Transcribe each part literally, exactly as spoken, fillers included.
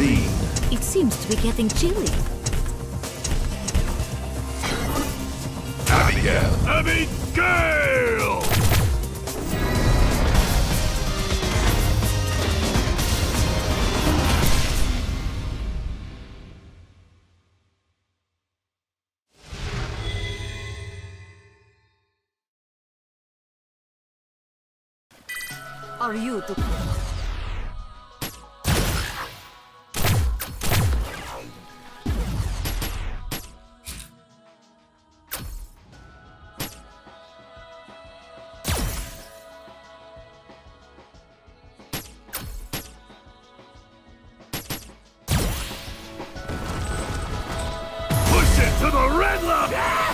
It seems to be getting chilly. Abigail! Abigail! Are you to... Push it to the red line!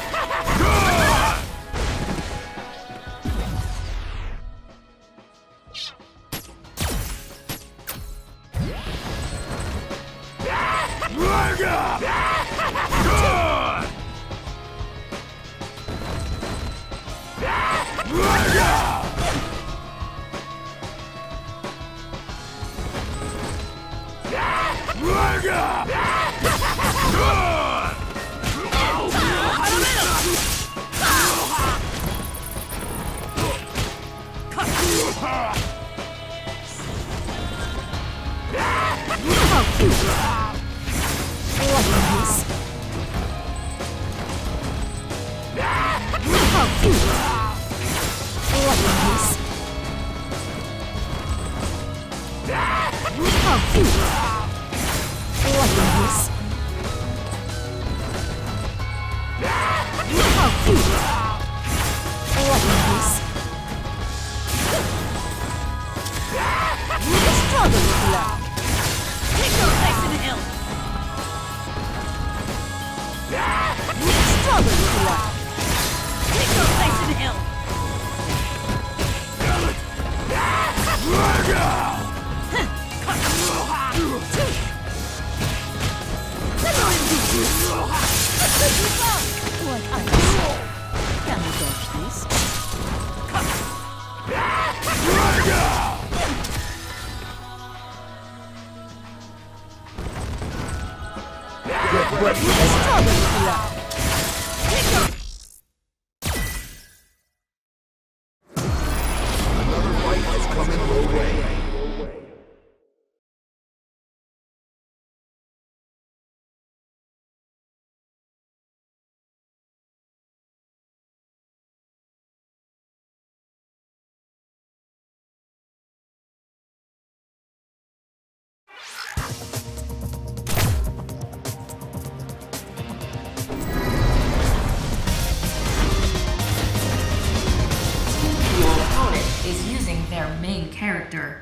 Character.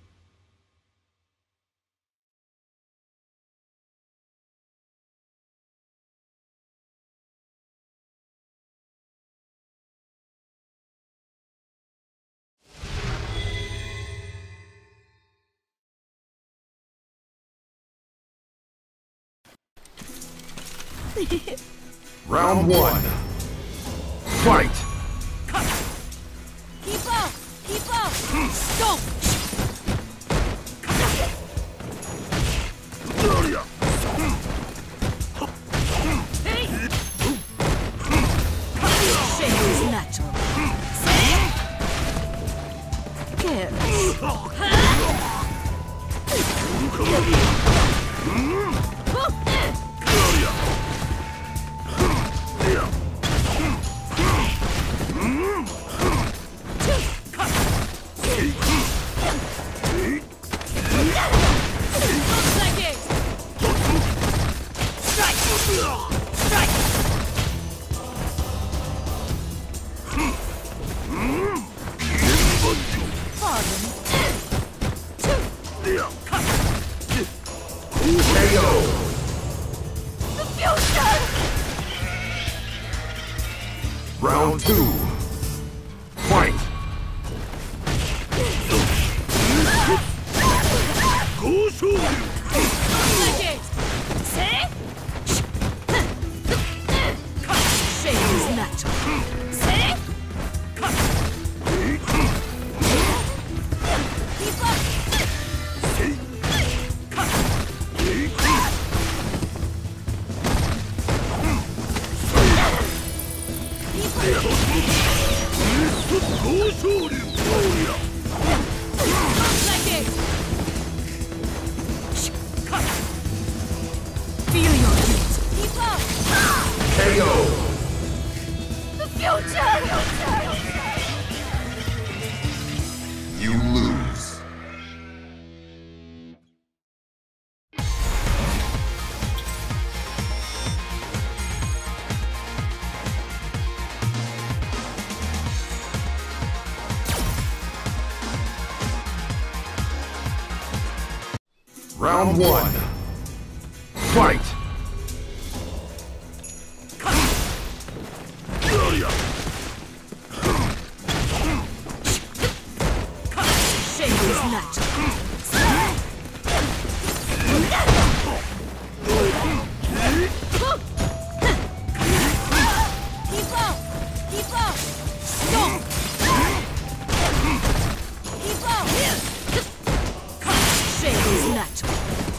Round one. Fight! Keep up! Keep up! Stop! Hey! Shame is natural. Round two. Fight! Like it! Feel your heat! Keep up! K O. The future! You lose. Round one. Fight! Shame is natural. Keep up! Keep up! Stop! Keep up! Shame is natural.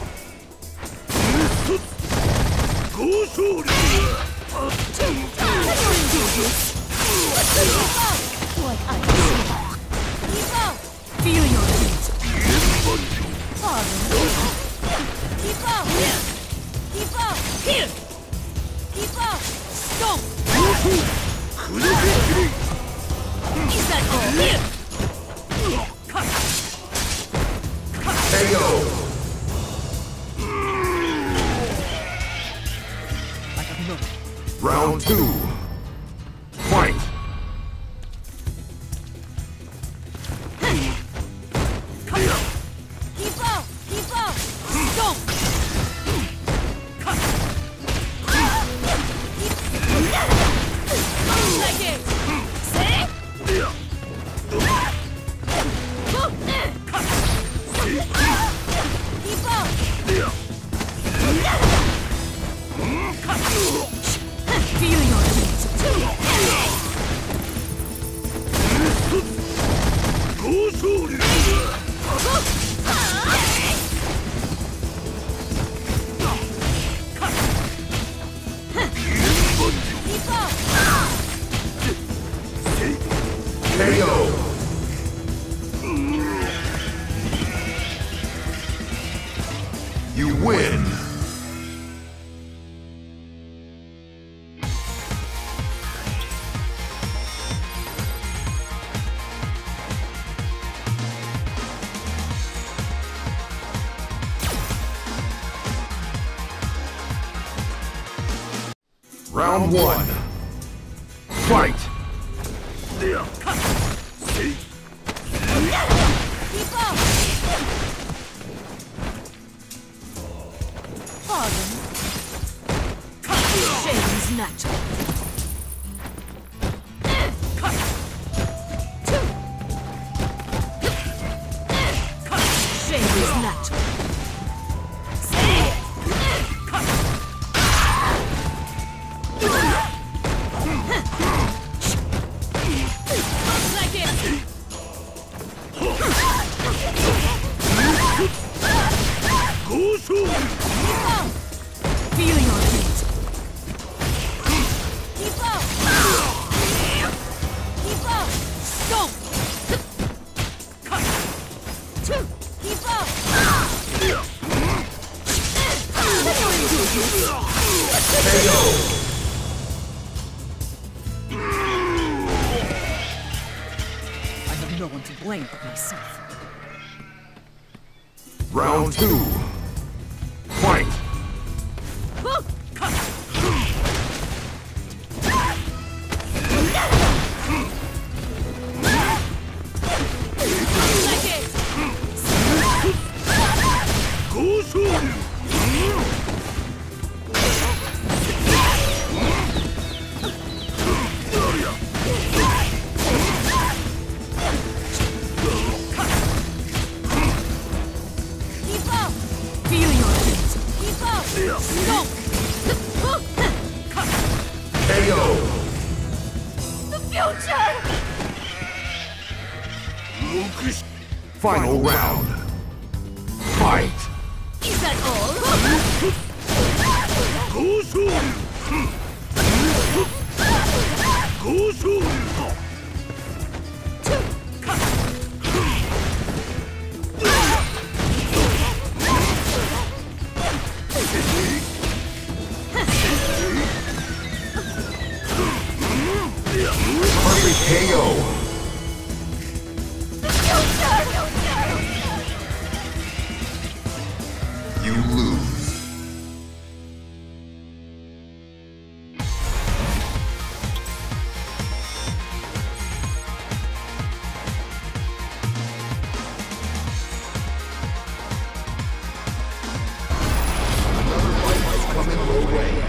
What I see. Keep up! Feel your heat. Pardon. Keep up! Keep up! Here! Keep up! Stop! Is that all? Here! K O. Round two. Fight! Keep up! Keep up! Stop! Like it! See? Keep up! Feel your heat. Keep up! K O. You win. Round one. Fight! Keep up! Pardon. Shame is natural. Shame is natural. Like it! Keep up! Feel your heat. Keep up! Keep up! Stop! Keep up! K O. I have no one to blame but myself. Round two. Fight! Like it! Keep up! Feel your heat. Keep up! Stop! K O. The future! Final round. Fight! Is that all? K O. You lose. Another fight has come in your way.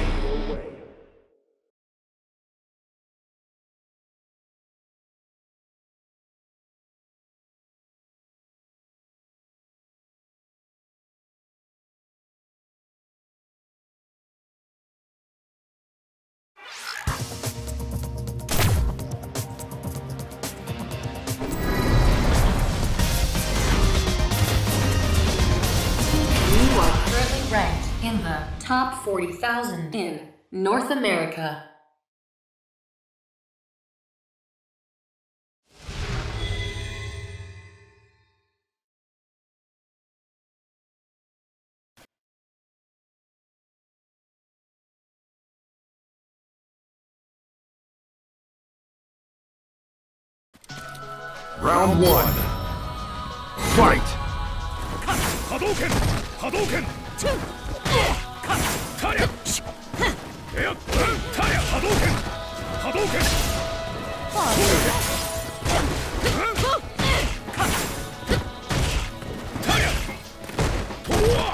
You are currently ranked in the top forty thousand in North America. Round one. Fight! Hadouken! Hadouken! Tarya! Yeah. Tarya! Hadouken! Hadouken! Tarya! Towa!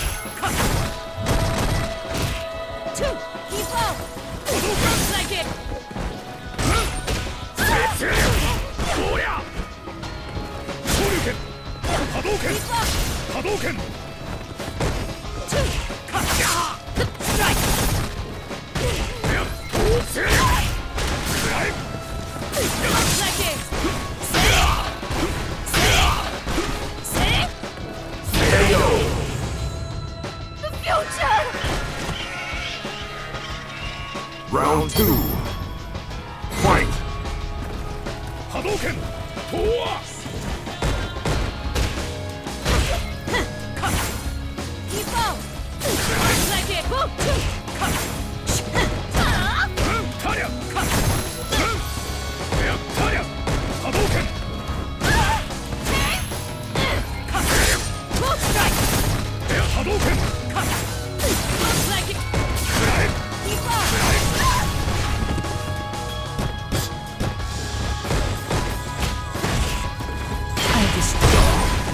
Keep up! Hadouken! Like it! Toya! Shoryuken! Hadouken! Keep up! Hadouken! Strike! Yeah. Strike! Like it! Say! Say! Say! K O. The future! Round two. Fight! Hadouken! Towa! Keep up! Like it! Tarya! Yeah. Tarya! Hadouken! Strike! Yeah. Hadouken! Like it! Strike! Keep up! I destroy.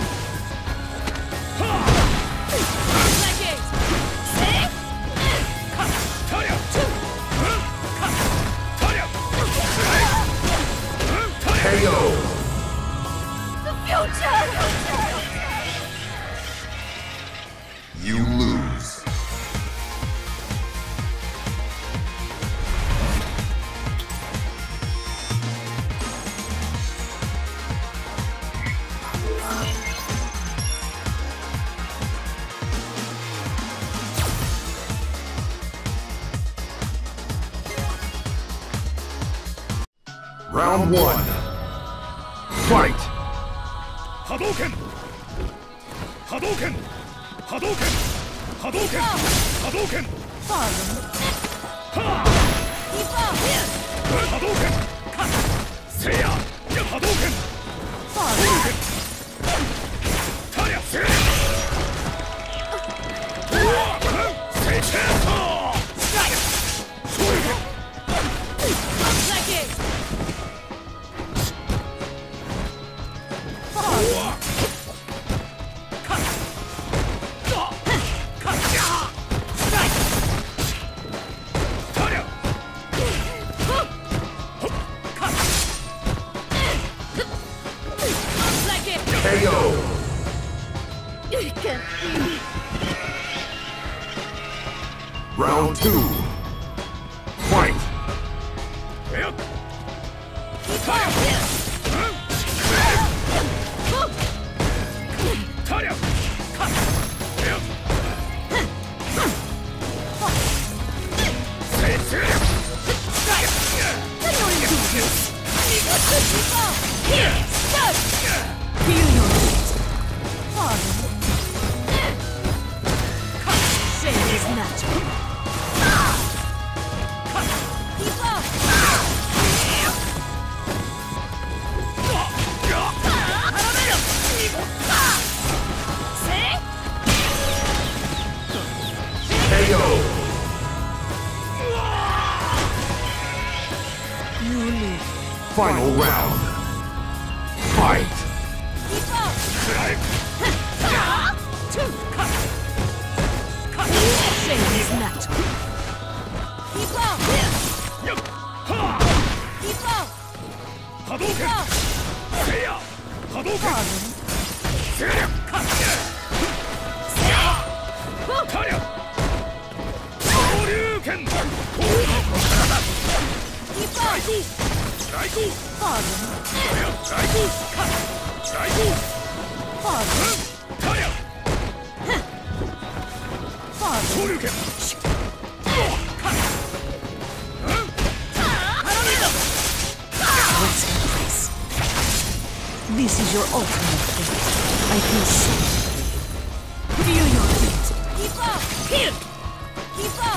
Like it! Say! Tarya! Tarya! Tarya! K O. The future! You lose. Round one. Fight! Hadouken! Hadouken! Hadouken! Hadouken! Hadouken! Follow. Ha! Keep up! Hadouken! Seiya! Yeah. Hadouken! Follow. Tarya! Seiya! Strike! Shoryuken! Like it! Follow. Strike! Tarya! Like it! K O. Round two. Fight! Yeah. Keep up! Tarya! Yeah. Seiya! Strike! Let me do this! Keep up! Here! Start! Feel your heat! Follow. Shade is natural. Keep up! K O. Final round. Fight. Shame is natural. Keep up! Keep up! Hadouken! Seiya! Hadouken! Karya! Shoryuken! Keep up! Raikou! Pardon. Raikou! Raikou! Pardon. Karya! Pardon. Shoryuken! What's in place? This is your ultimate fate. I feel safe. Feel your fate. Keep up! Here! Keep up!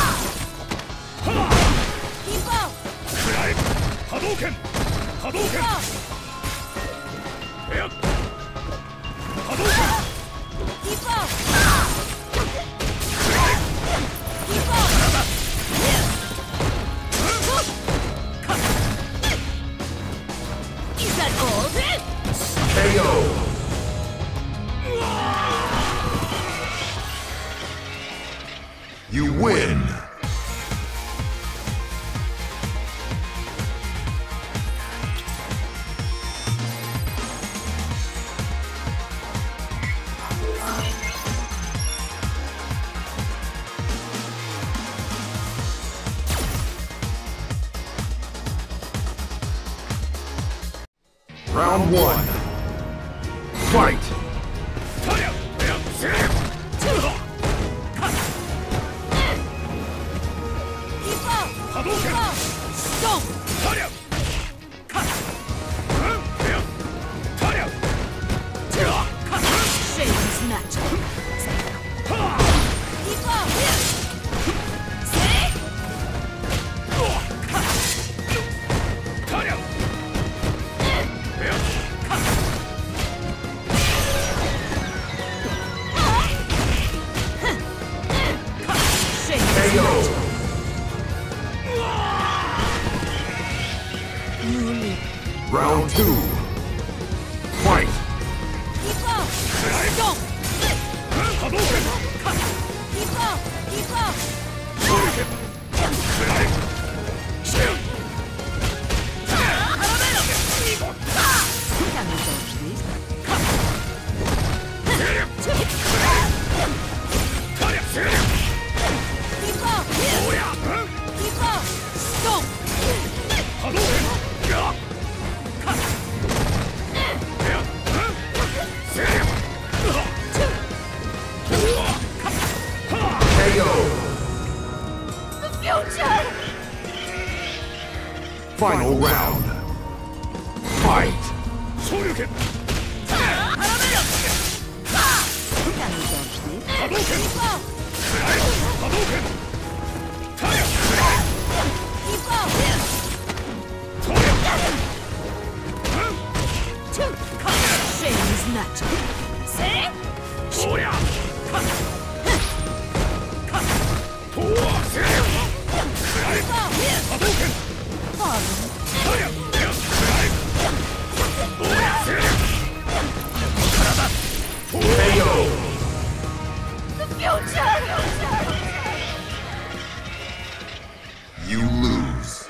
Keep up! Drive! Hadouken! Keep Hadouken! up! Here! Hadouken! Keep up! Keep up! Is that all? K O. You win. Round one. Fight! Karya! Keep up! Hadouken! Keep up! Stomp! Karya! Karya! Shame is natural. Keep up! Karya! Shame is K O. Round two. Fight! Keep up! Stomp! Hadouken! Keep up! Keep up! Shoryuken! Can we dodge this? Keep up! Keep up! Stomp! K O. The future! Final round. Fight! Shoryuken! Can we dodge this? Hadouken! Keep up! Hadouken! Karya! Keep up! Shame is natural. See? Shoya! Keep up! Hadouken! Pardon. Karya! K O. The future! You lose.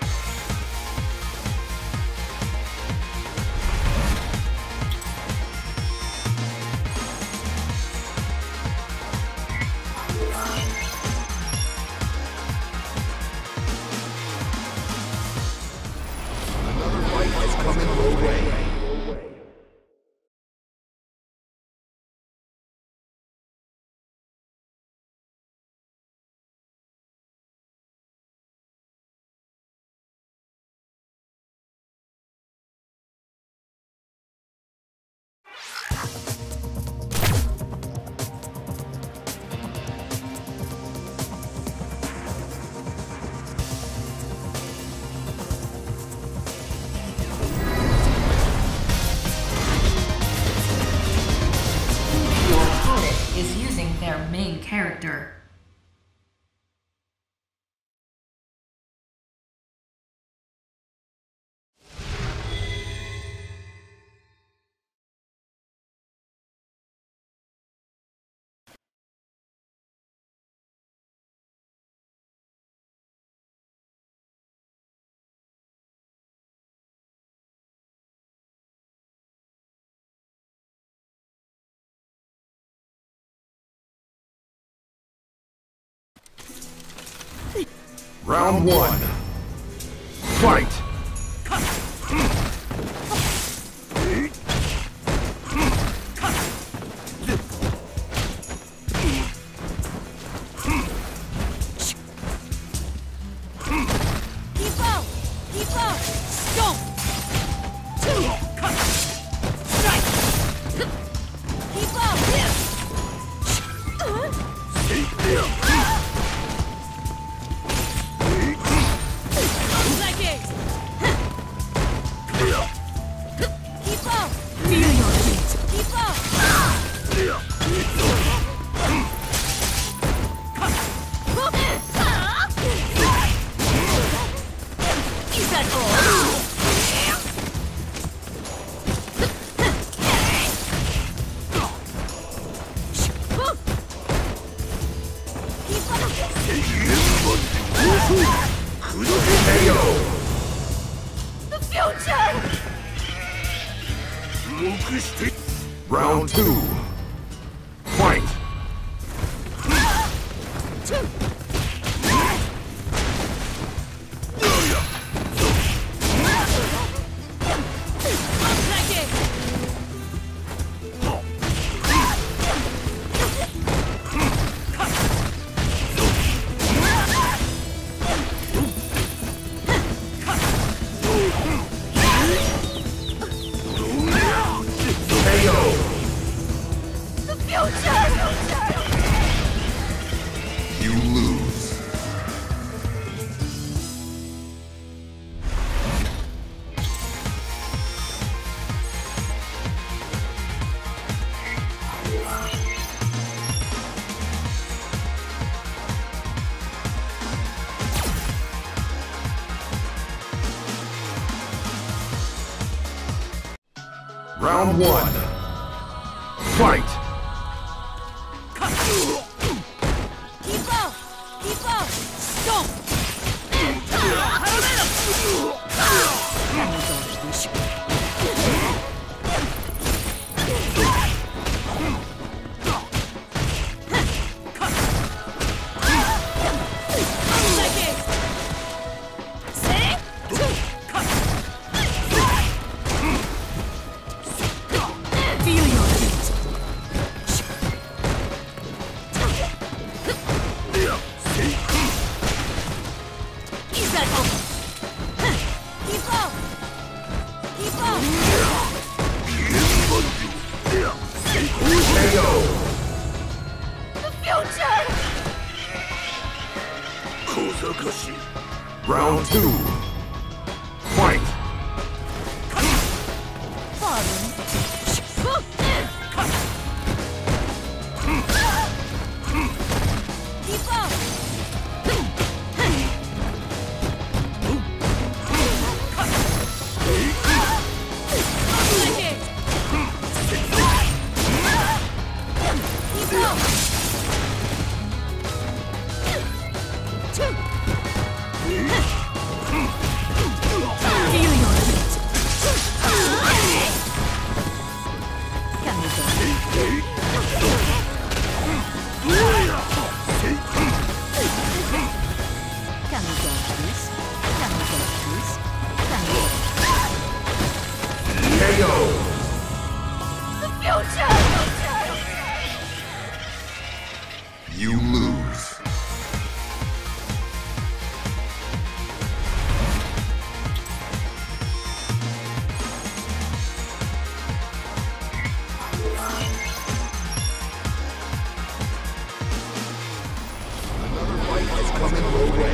Another fight has come in your way. Round one. Fight! Keep up! Keep up! Stop! Two! Strike! Keep up! Like it! Keep up! Feel your heat! Keep up! Is that all? K O! The future! Round two. Fight! Like it! K O! The future! You lose. Round one. Fight! Keep up! Keep up! Stop! Like it! See? Feel your heat! Is that all? Keep up! Keep up! K O! The future! Round two. Fight! Pardon? Keep up! Like it! Keep up! Feel your heat! Can we go? Can we go, please? Can we go, please? Can we go? K O! The future! You lose. Another fight has come in your way.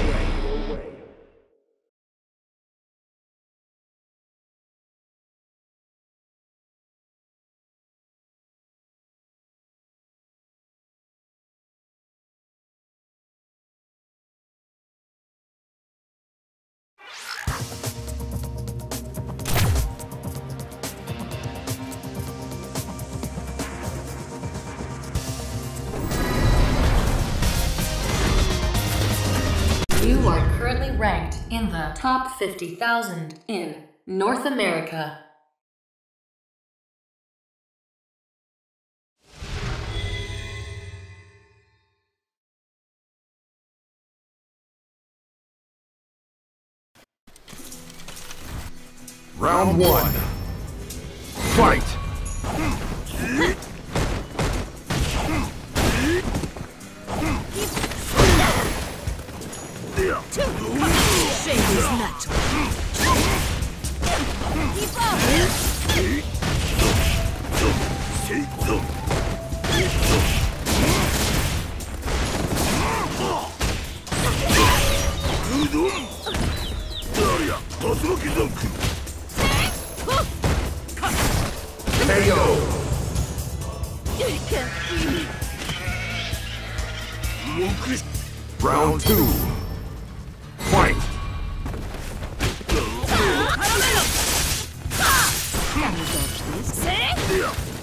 You are currently ranked in the top fifty thousand in North America. Round one. Fight! Shade is natural. Keep up! K O! Round two. Fight! Can we dodge this?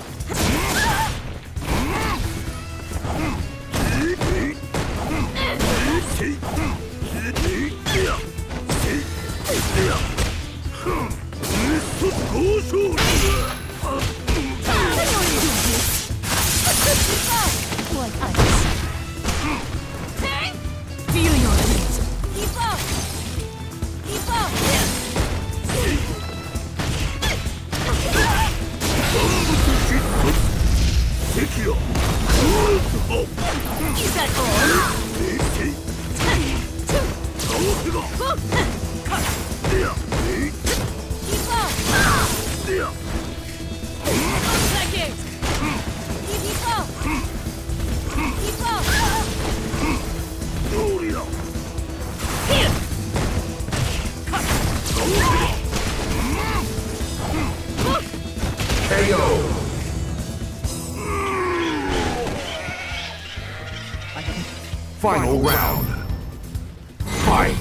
Like ice. Feel your heat. Keep up! Keep up! Is that all? Keep up! Looks like it! Keep up! Keep up! Here! K O! Final round. Fight!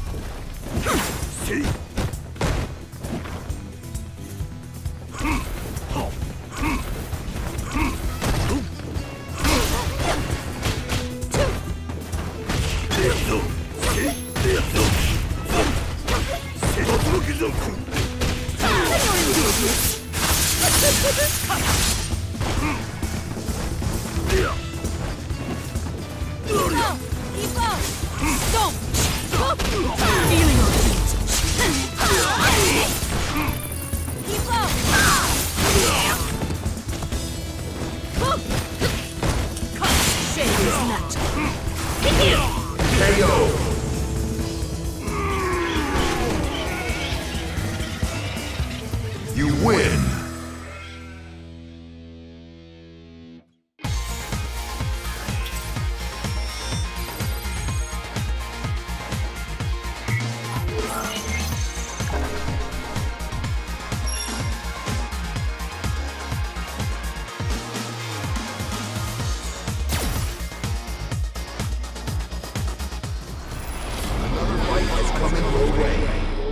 Keep up! Keep up! Stop! Feel your heat. Keep up! Shade is natural. K O! You win! Another fight is coming your way.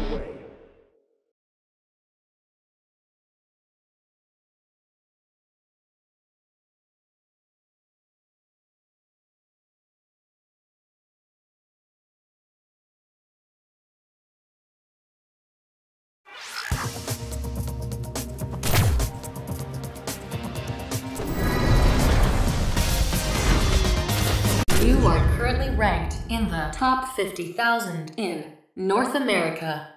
You are currently ranked in the top fifty thousand in North America.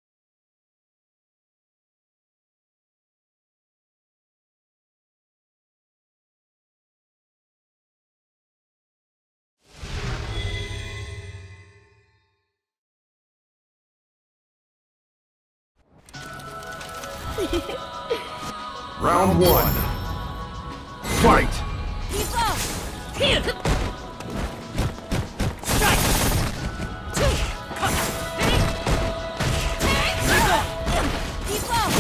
Round one. Fight! Keep up! Here! Strike! Two! Keep up!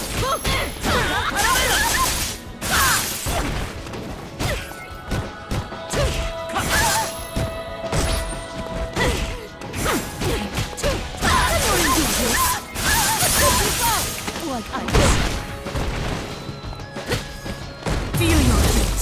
Like ice. Feel your heat.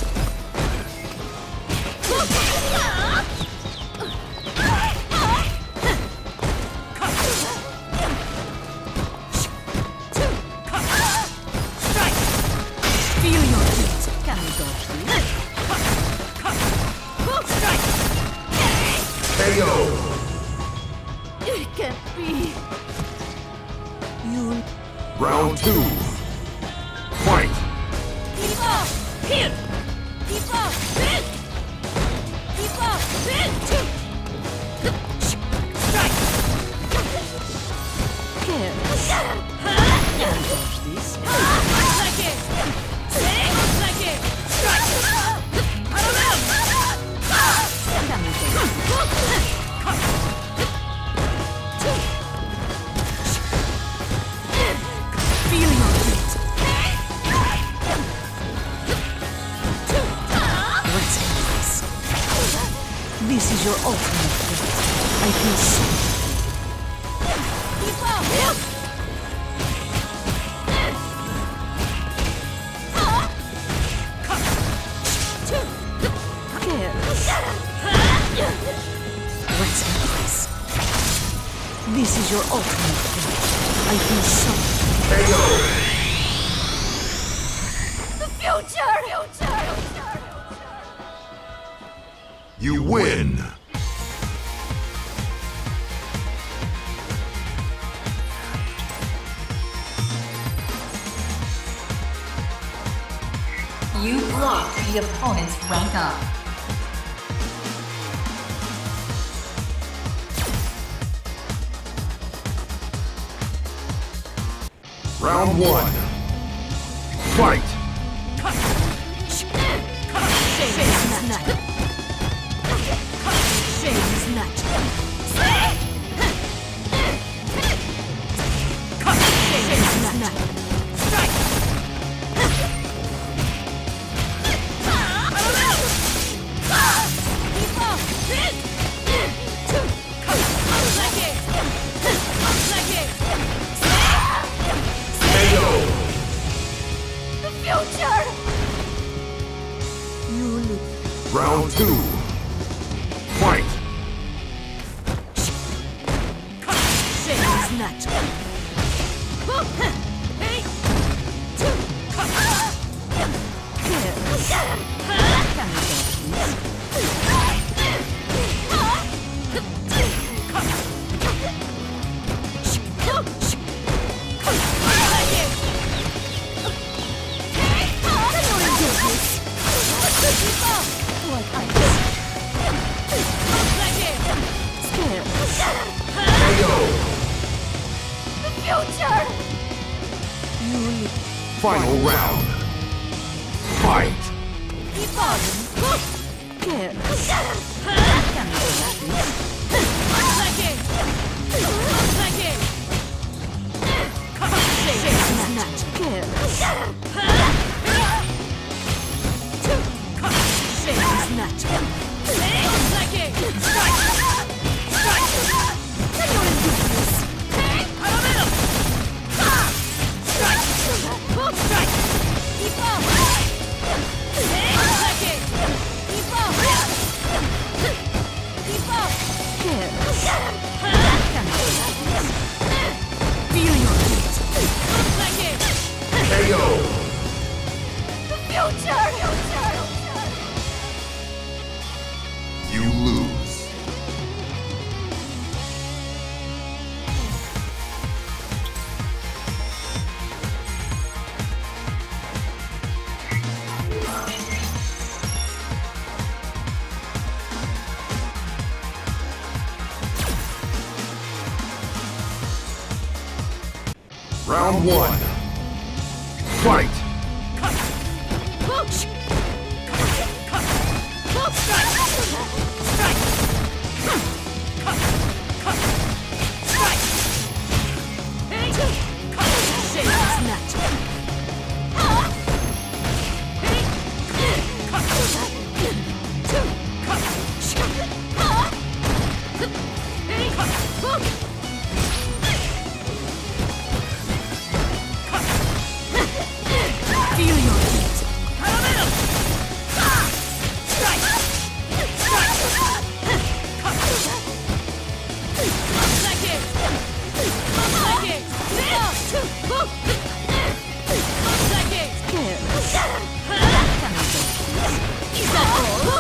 Strike! Feel your heat. Can we dodge these? Strike! K O! It can't be. You Round two. Fight! Keep up! Here! Keep up! Hit! Keep up! Hit! Strike! Here! Can't dodge this. Like it! Say! Like it! Strike! Parallel! Feel your heat. What's this? This is your ultimate fate. I feel safe. Keep up! What's this? This is your ultimate fate. I feel safe. K O! The future! Future! You win! You blocked the opponent's rank up. Round one. Fight! Shame is not. Shame is not. Shame is not. Strike! Keep up! Hit! Like it! Like it! K O! The future! You live. Round two. Fight! Shame is not. Hey! Here. Can we go, Final round. Fight! Keep on. Here. Can we go, like it. Like it. Shame is not. Here. Shame is not. Like it. Strike. Strike. Can you do this? Parallel. Strike. Strike. Keep up. Like it. Keep up. Keep up. Here. Can you feel your heat? Like it. K O! The future. You lose. Round one. Fight! Feel your heat. Parallel. Strike. Strike. Like it. Like it. Like it. Here. Is that all?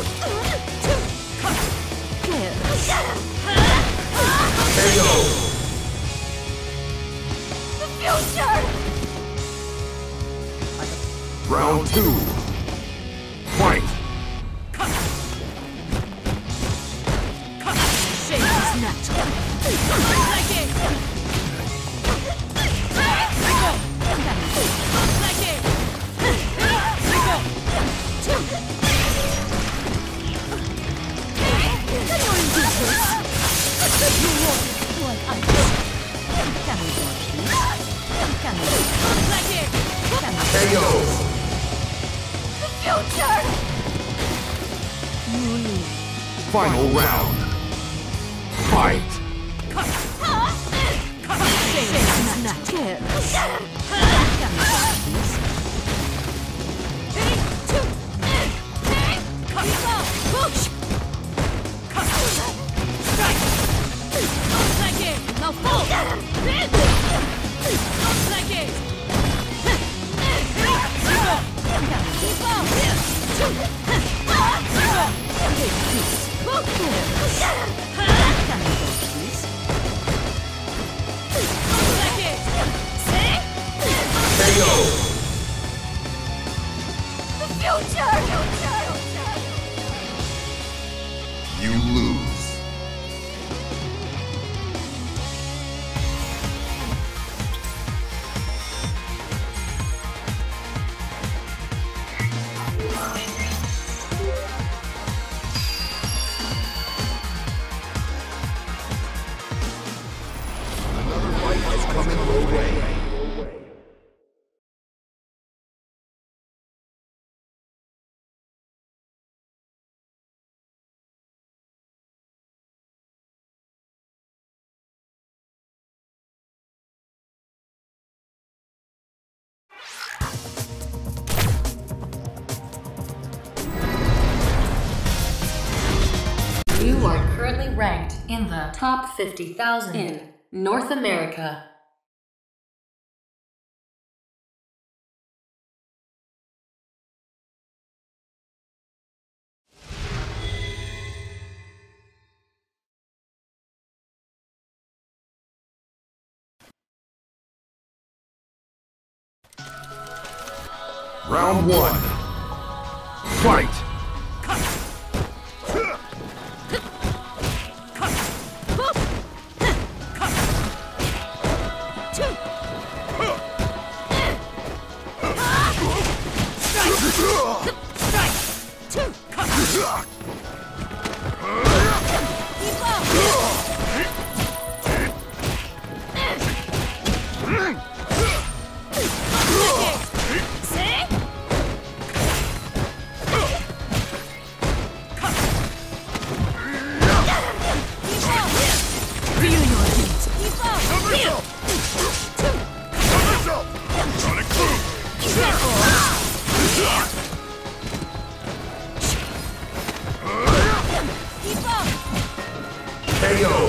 Here. K O! The future. Round two. Fight! Shake is natural. Like it! Like it! You want what I do? Can we watch this? Can we? Like it! Can we? K O. The future! You lose. Final round. Fight! Shake is natural. Can we watch this? Push! Strike! Like it! Now fall! Like it! Keep up! Take this! Can we go please? Like it! K O. The future! You lose. Another fight is coming your way. You are currently ranked in the top fifty thousand in North America. Round one. Fight! K O.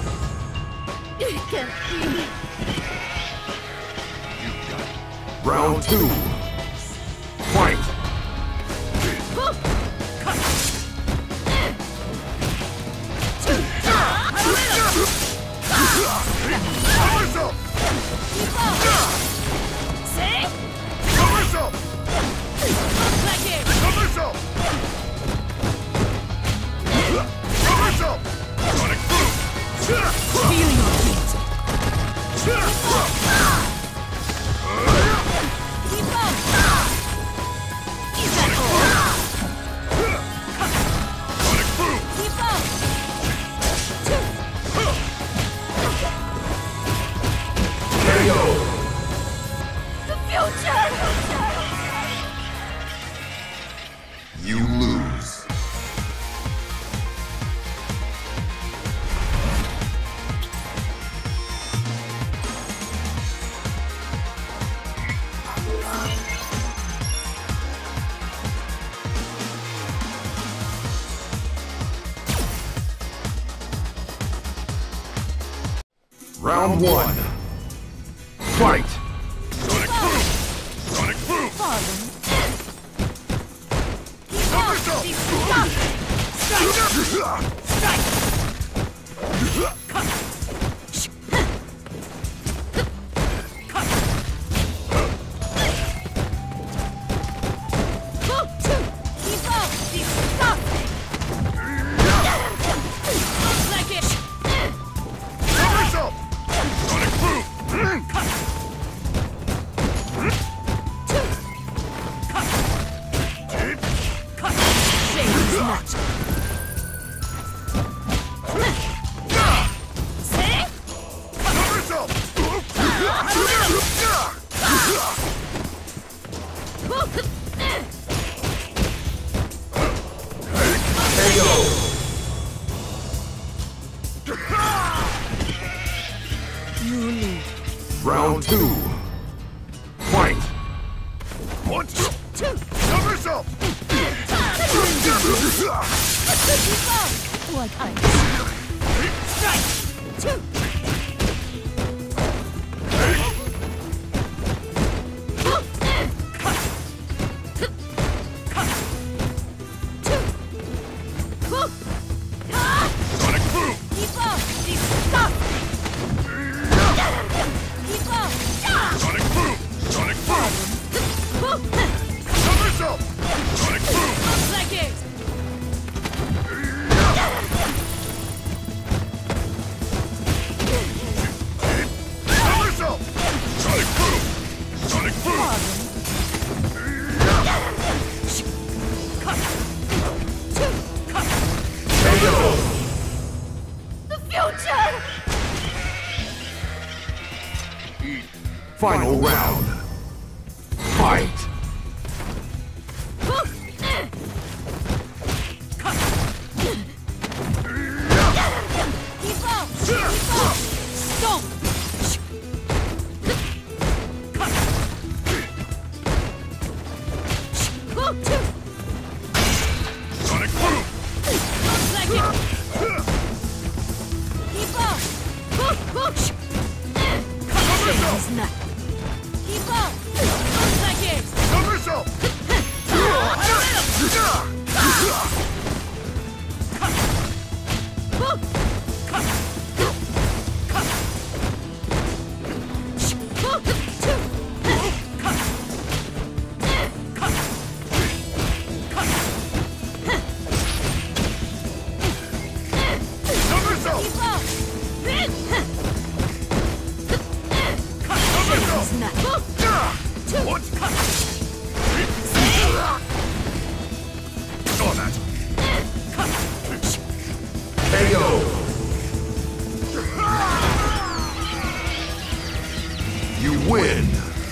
Round two. Fight! You lose. Round one. Fight! Sonic Boom! Sonic Boom! You lose. Round two. Fight! What? Two. Somersault! Like ice. Strike. Two. Sonic boom! Keep up. Stop. Keep up. Sonic boom! Sonic boom! Somersault! Sonic boom! Looks like it. Somersault! Sonic boom! Sonic boom! The future. Final round. Fight! Keep up. Keep up. Stomp. Sonic boom! Looks like it. Keep up. He's not. Keep up. Looks like it. Somersault! Somersault! Keep up. Somersault! He's not. What? Saw that! K O! You win!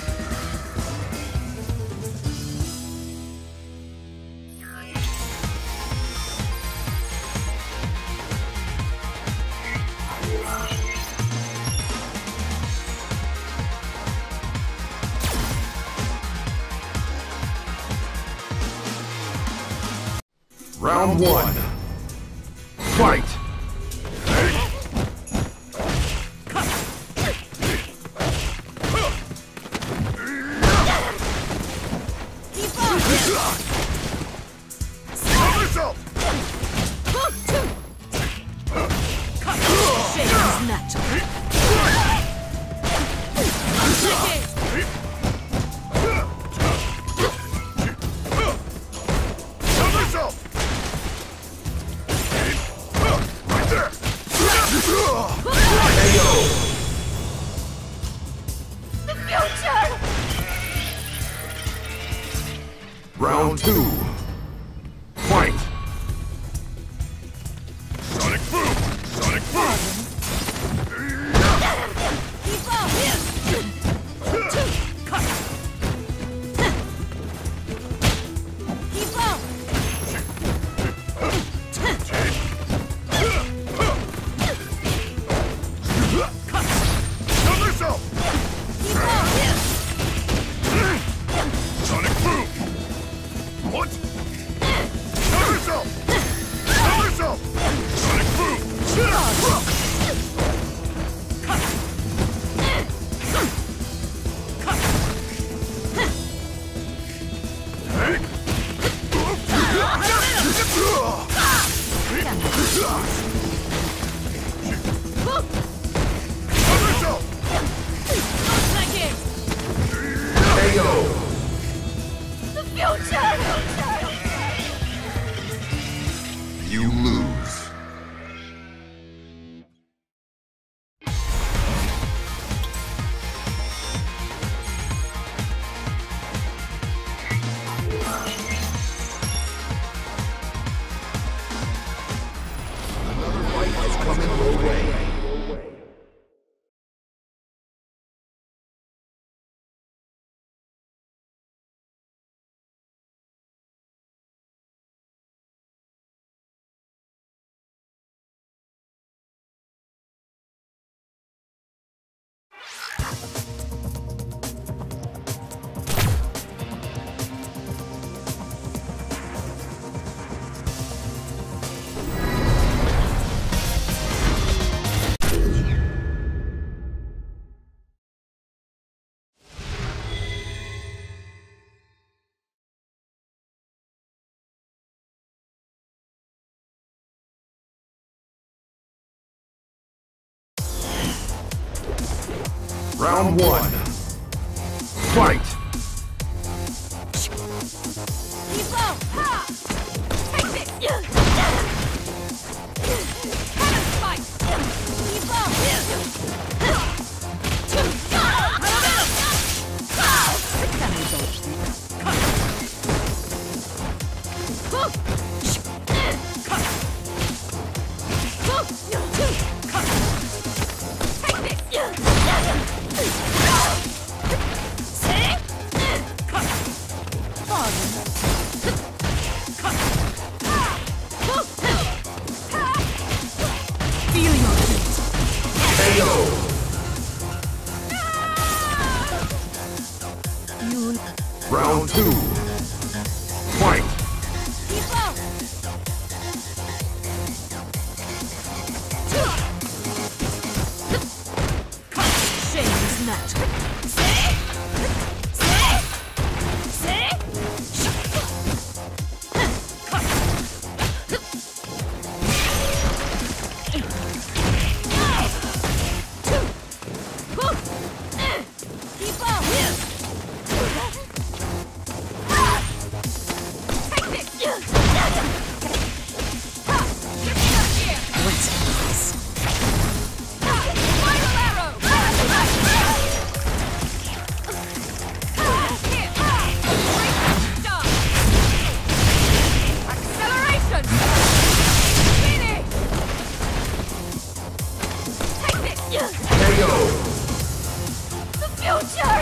Round one. Fight! Keep up. Somersault! He's not. Looks like it. Somersault! Right there! K O! The future. Round two. Fight! Sonic boom! Sonic boom! Keep up. Keep up. Somersault! Keep up. Sonic boom! What? Somersault! Somersault! Sonic boom! Somersault! Looks like it. K O! The future. You lose. Another fight has come in your way. Round one. Fight! Keep low! Ha! Take this! Cannon spike! Keep low! Feel your heat! K O! You Round two. Fight! keep low! Shame is natural. See? See? See? Keep low! Take this! What's this? Spiral arrow! Here! Stop! Acceleration! Finish! Take this! K O! The future!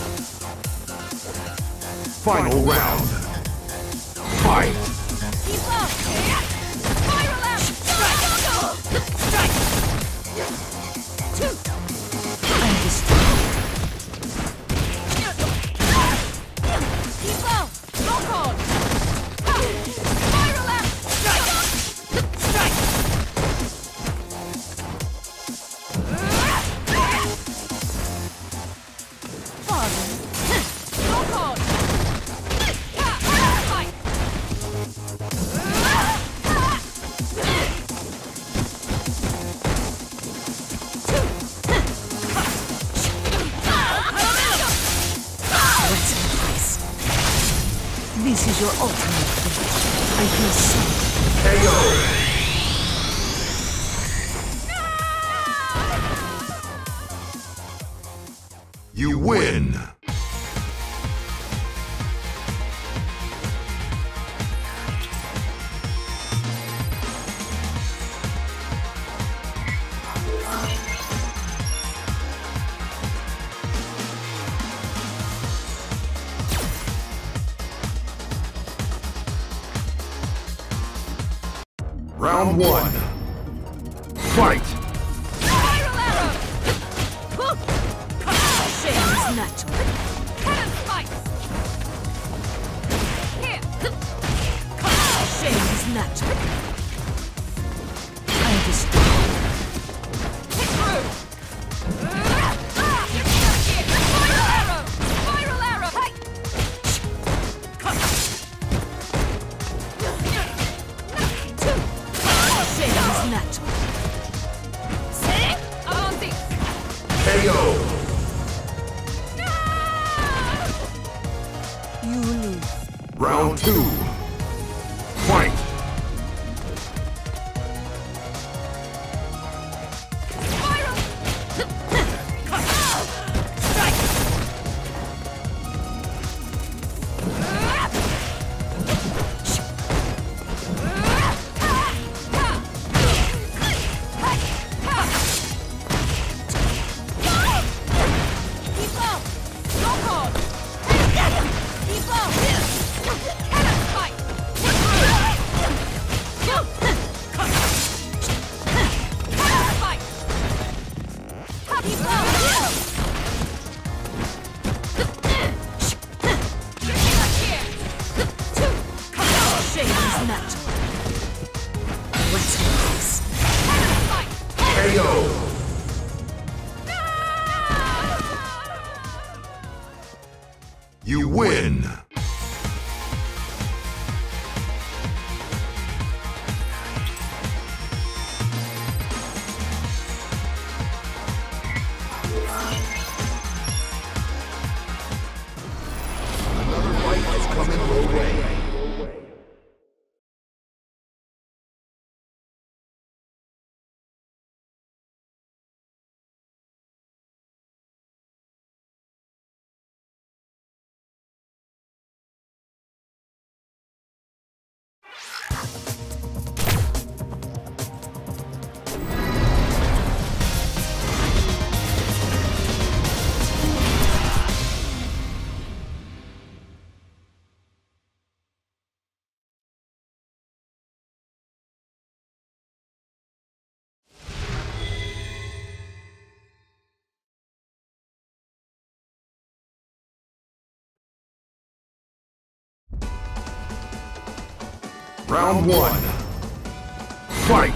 Final round. Fight! Keep low! Spiral arrow! Strike! Two! I'm destroyed. Keep low! Lock on! Spiral arrow! Strike! Strike! Father! Lock on! Fight! What's this? This is your ultimate fate. I feel safe. K O! You win! Round one. Fight! Spiral arrow! Shame is natural. Cannon spike! Here! Shame is natural. I'm destroyed. Hit through! Spiral arrow! Spiral arrow! Hey! Shame is natural. See? Avanti! K O! You lose. Round two. Fight! Spiral! Strike! Keep low! Lock on! Keep low! Cannon spike! Round one. Fight!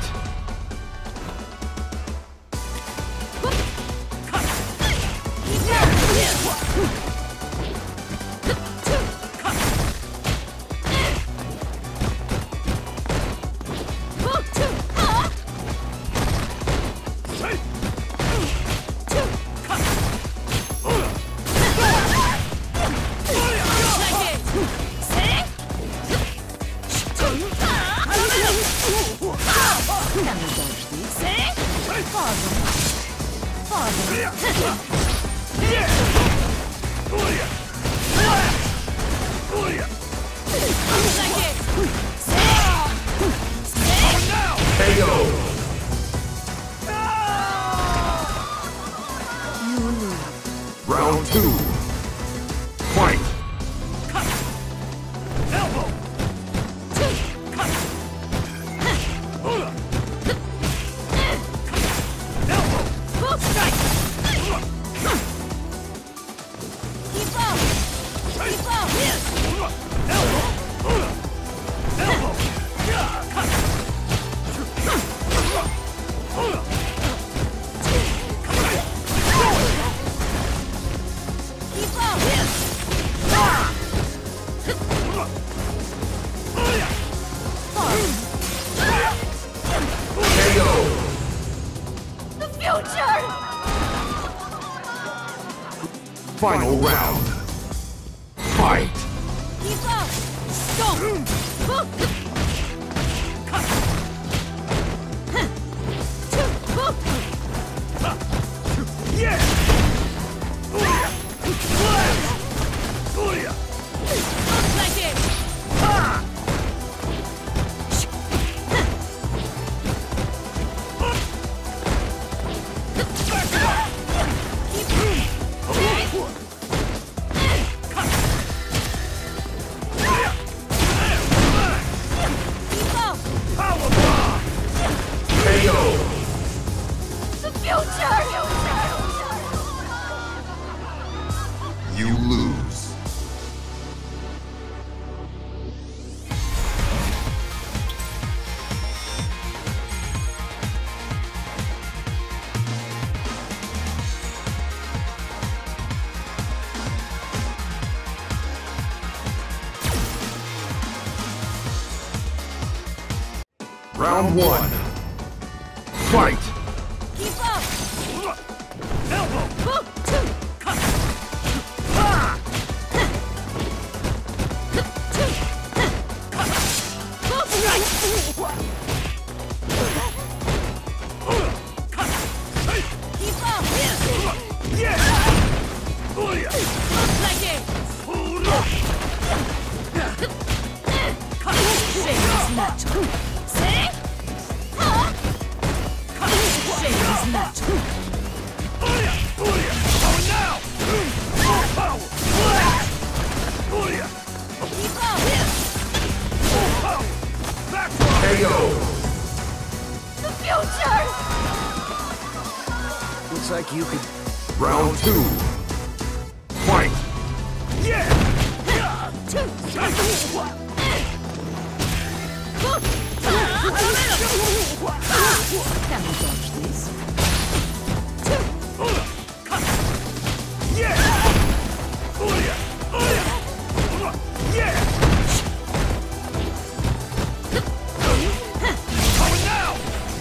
Round two. Fight! Elbow! Elbow! Strike! Keep up! Keep up! Elbow! Elbow! Keep up! K O! The future! Final round. Fight! Keep up! Stop! Yeah! Booyah! Looks like it! Keep up! Power bomb! K O! The future! You lose. Round one. Fight! Keep up! Elbow! Keep up! Yeah! Booyah! Looks like it! Shame is natural. See? Huh? Shame is natural. Booyah! Booyah! Power now! More power! Booyah! Keep up! More power! Back K O! The future! Looks like you could. Round two. Fight! Yeah! Can we dodge this? Yeah! Booyah! Booyah! Yeah! Power now!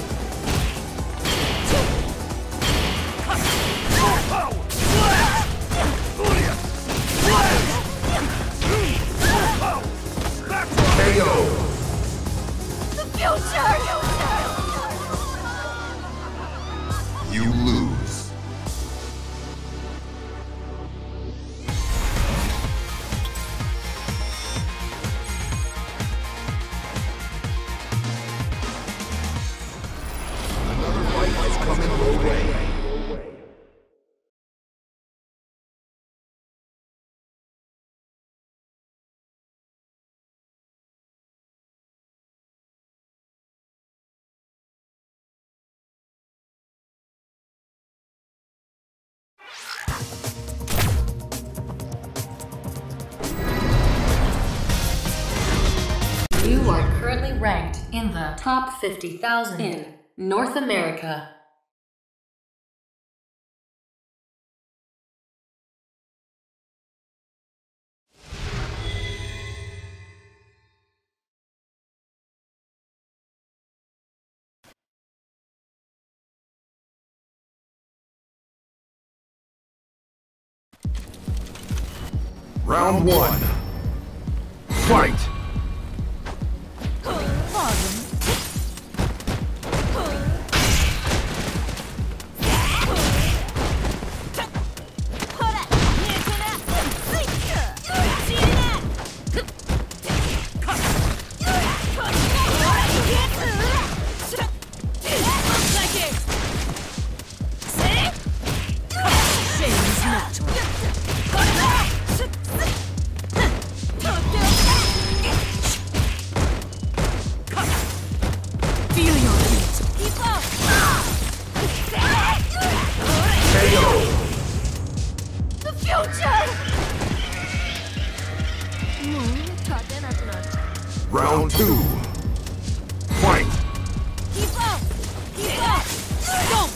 More power! Booyah! More power! Back K O! The future! You lose. Another fight is coming your way. You are currently ranked in the top fifty thousand in North America. Round one. Fight! Round two. Fight! Keep up! Keep up! Go!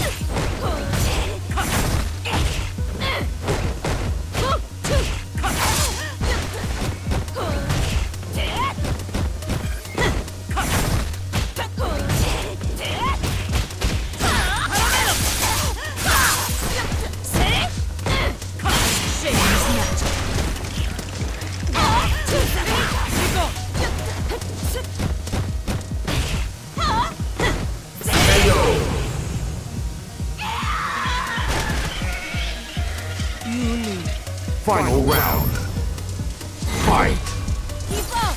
Final round. Fight! Keep up!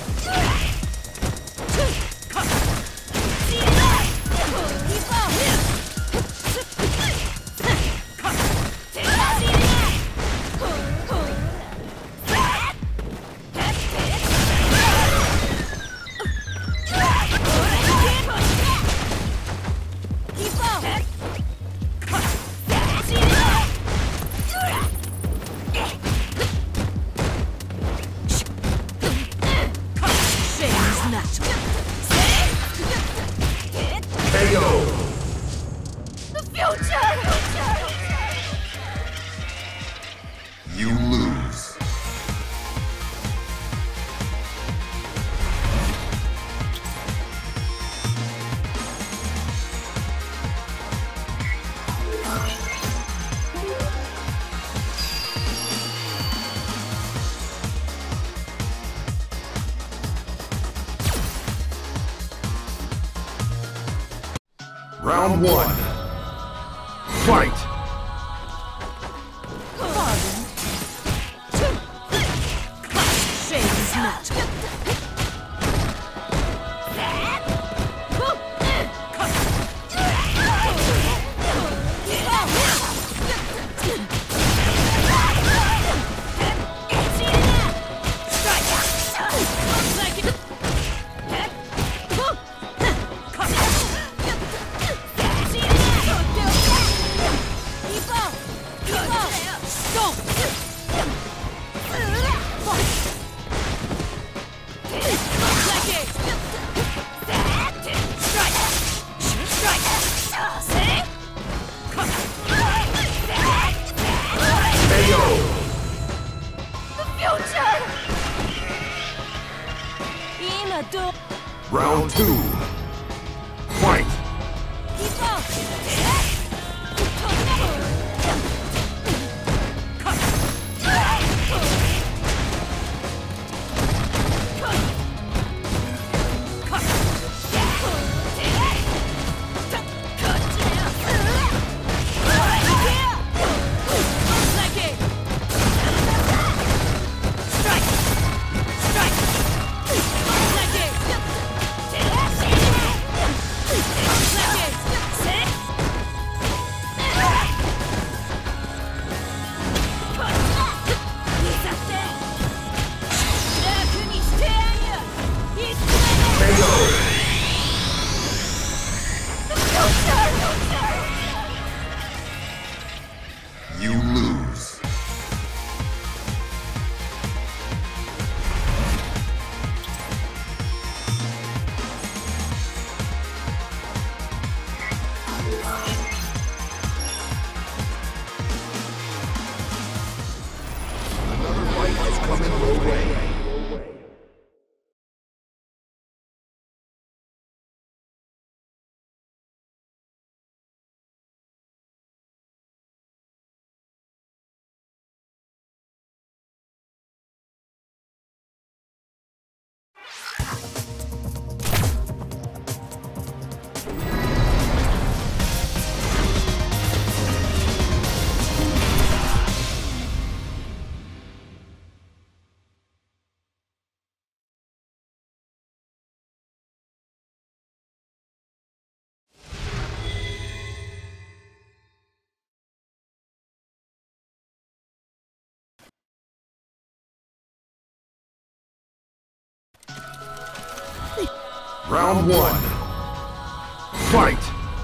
K O! The future! You lose. Round one. Fight! Shane's not. Round two. Fight! Keep up! Strike! Strike! Strike it! Another fight has come in your way. Round one. Fight!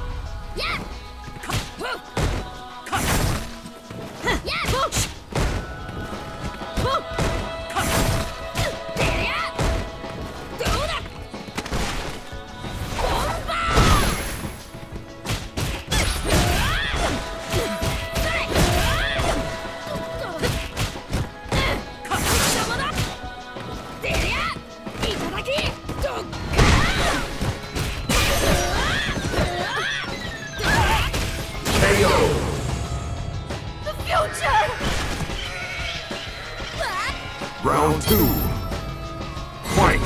Round two. Fight!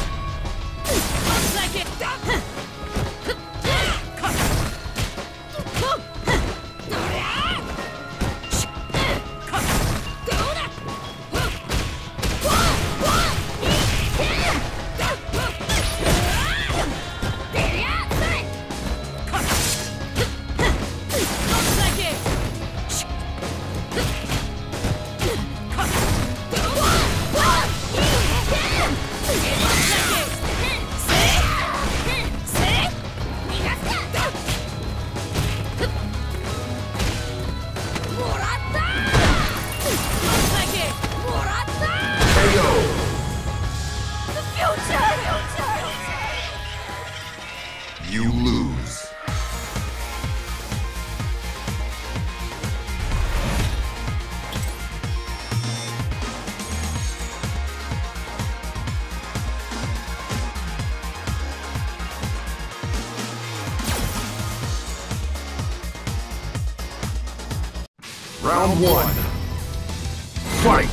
You lose. Round one. Fight!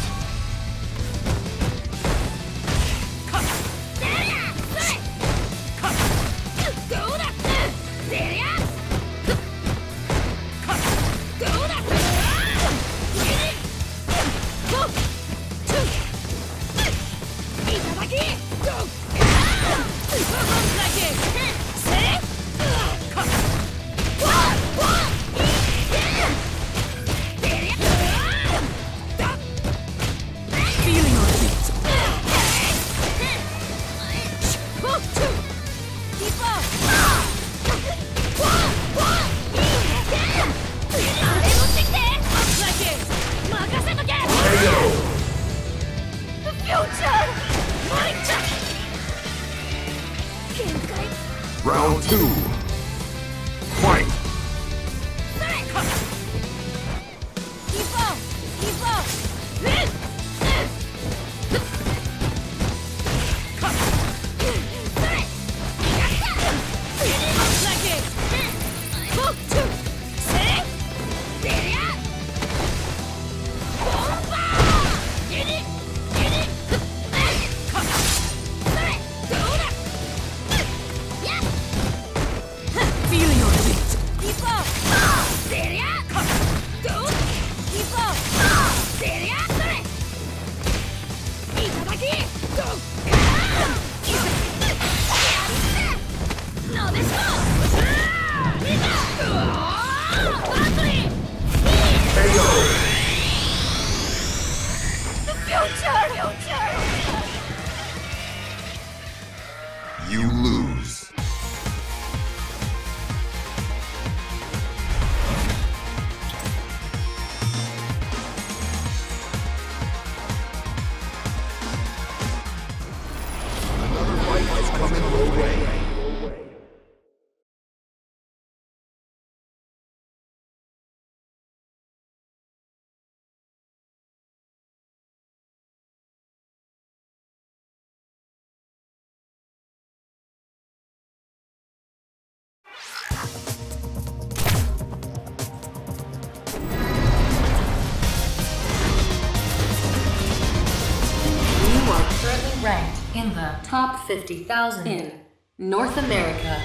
top fifty thousand in North America.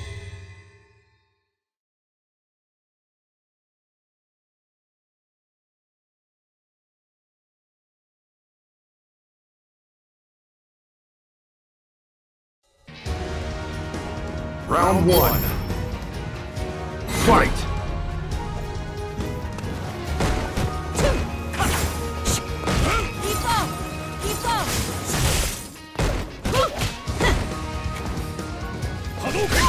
Round one. Fight! Keep up! Keep up! Hadouken!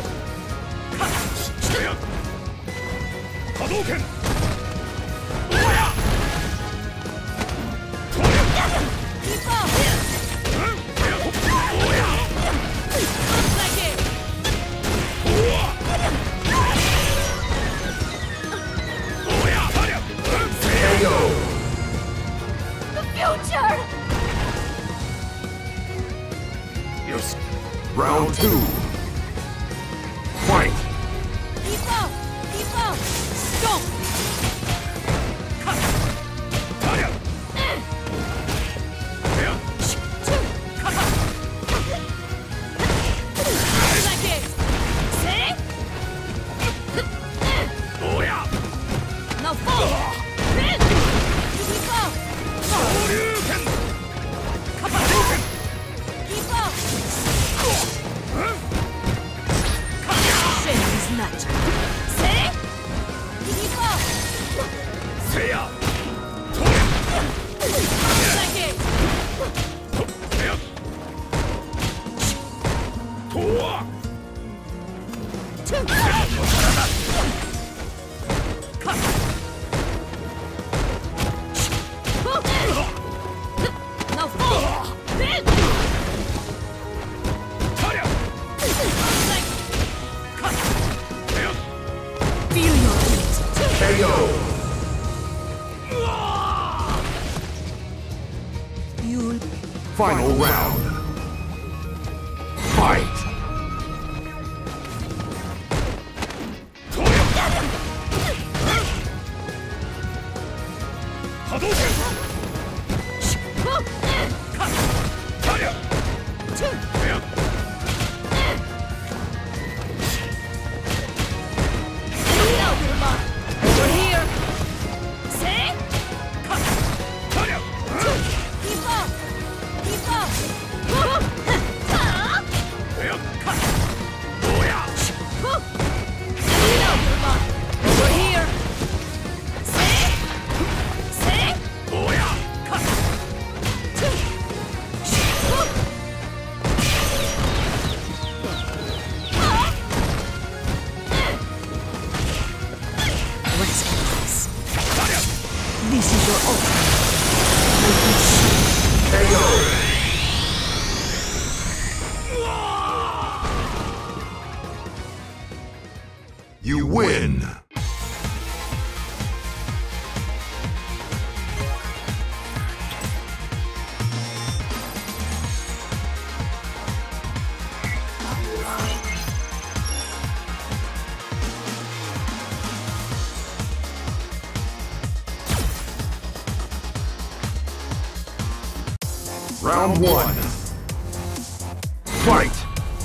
Hadouken! Keep up! Like it! K O! The future! Yes. Round two. Fight! Keep up! Keep up! Stop! Like it! See? Now fall! Then! Keep up! Hadouken! Keep up! Shame is natural. See? Keep up! Seiya! Like it! Toa! Now fall! Then! Like feel your heat. K O! You'll Final round. Fight! Hadouken! Over here. See? Keep up! Keep up! Over here. See? See? Let's do this. This is your ultimate. I can see. K O! You win! Round one. Fight!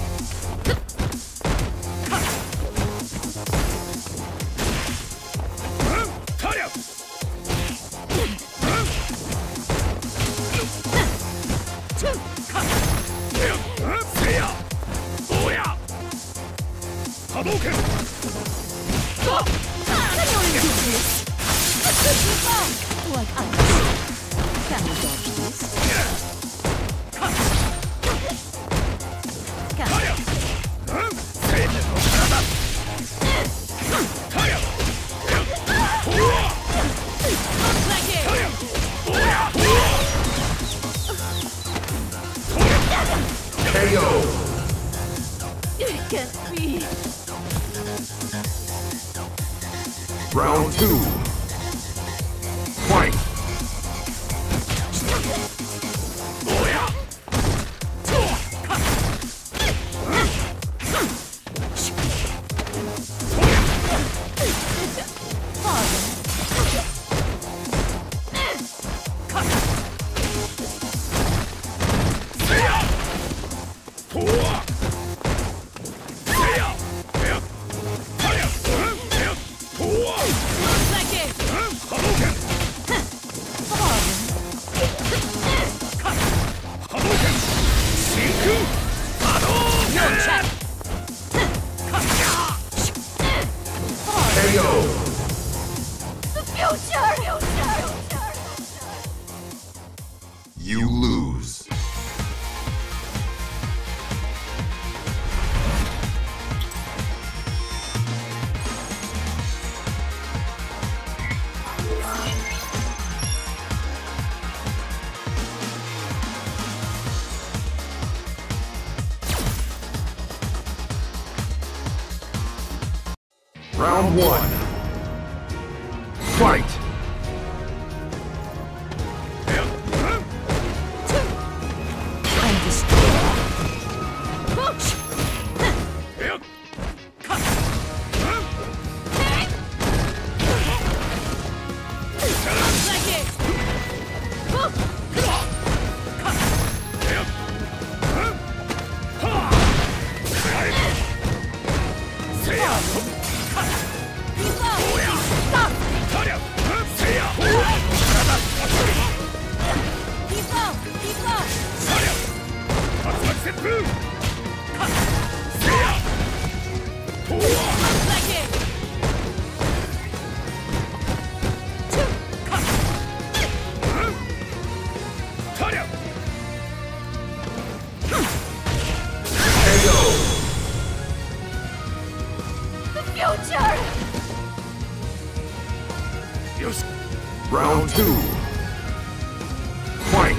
Hadouken! Stop! Can you do this? Keep up! Like ice. Can we dodge this? Can we? Like it! K O! It can't be. Round two. Fight! Round one. Fight! I'm destroyed. Round two. Fight!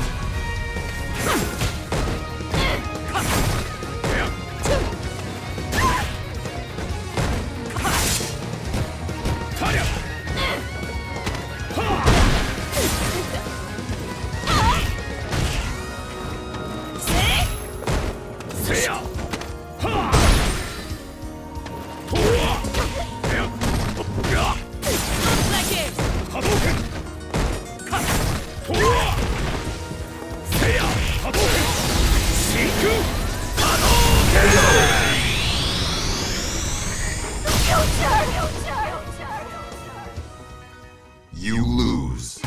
You lose.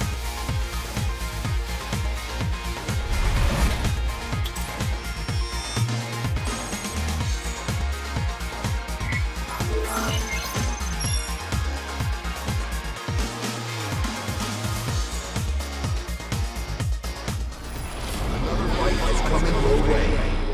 Another fight is coming your way.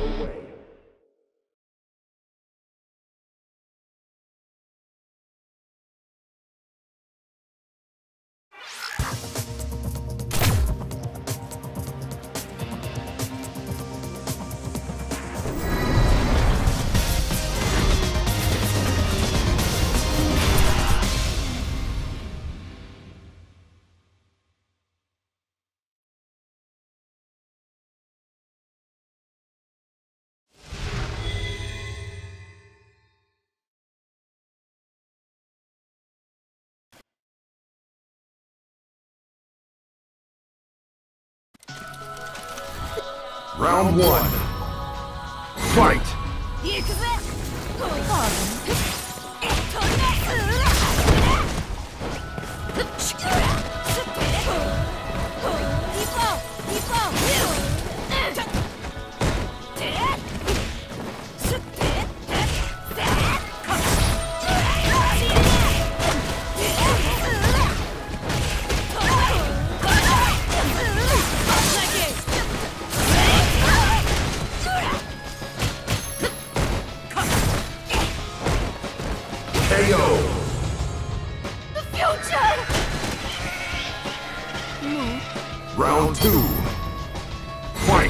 Round one. Fight! K O! Round two. Fight!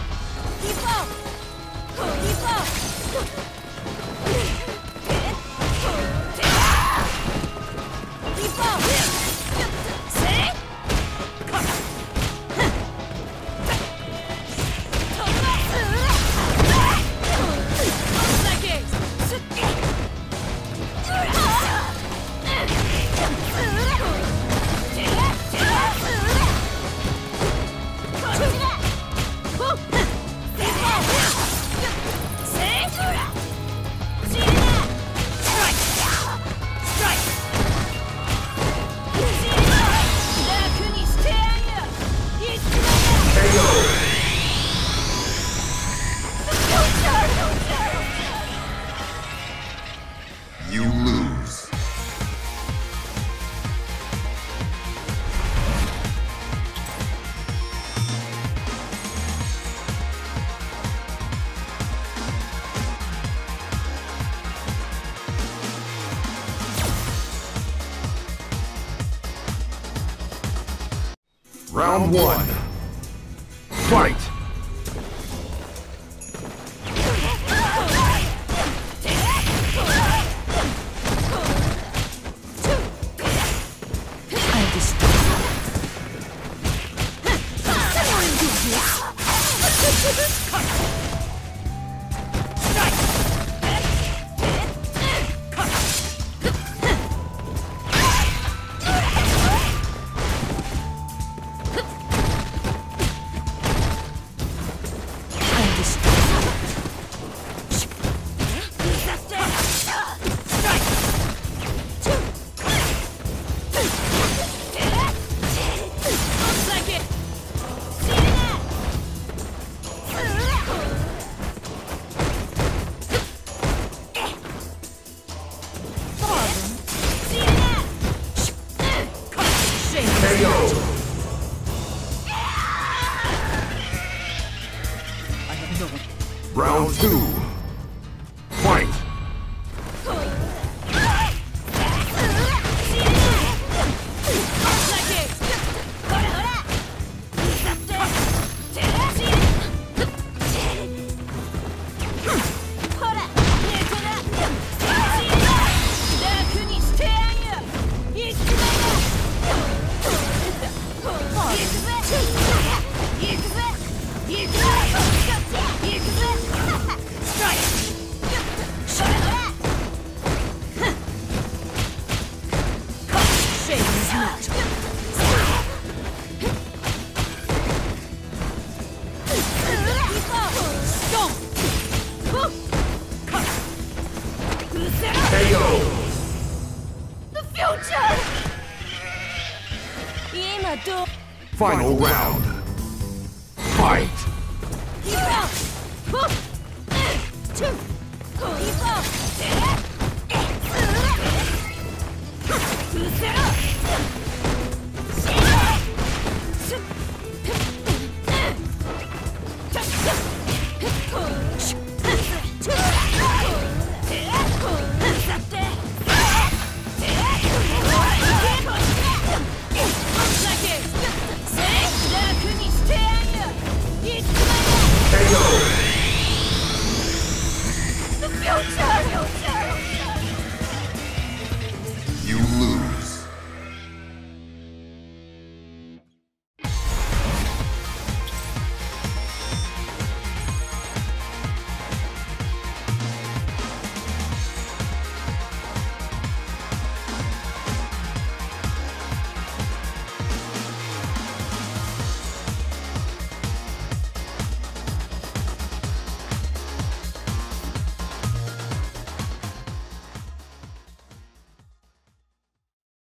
You lose. Round one. Fight! Round two. Fight. Final round. Fight. Keep up!